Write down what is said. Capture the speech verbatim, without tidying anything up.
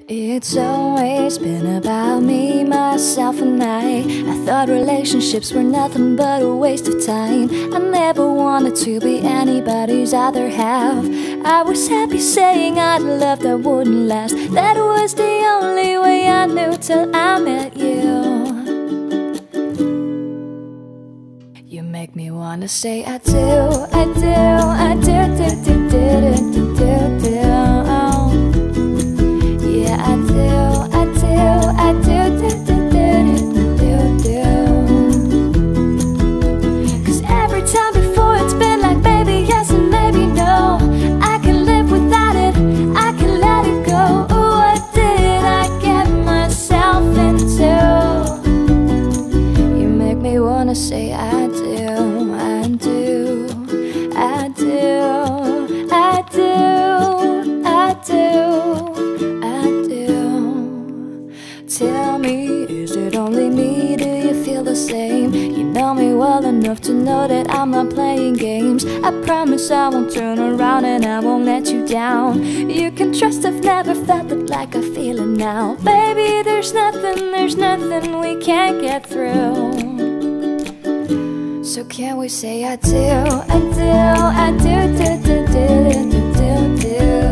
It's always been about me, myself and I. I thought relationships were nothing but a waste of time. I never wanted to be anybody's other half. I was happy saying I'd love that wouldn't last. That was the only way I knew till I met you. You make me wanna say I do, I do, I do, do, do, do, do, do, do, do. Yeah, I do, I do, I do, do, do, do, do, do, do. Cause every time before it's been like baby yes and maybe no. I can live without it, I can let it go. Ooh, what did I get myself into? You make me wanna say I do, I do, I do, I do, I do. Tell me, is it only me? Do you feel the same? You know me well enough to know that I'm not playing games. I promise I won't turn around and I won't let you down. You can trust I've never felt it like I feel it now. Baby, there's nothing, there's nothing we can't get through. So can we say I do, I do, I do, do, do, do, do, do, do.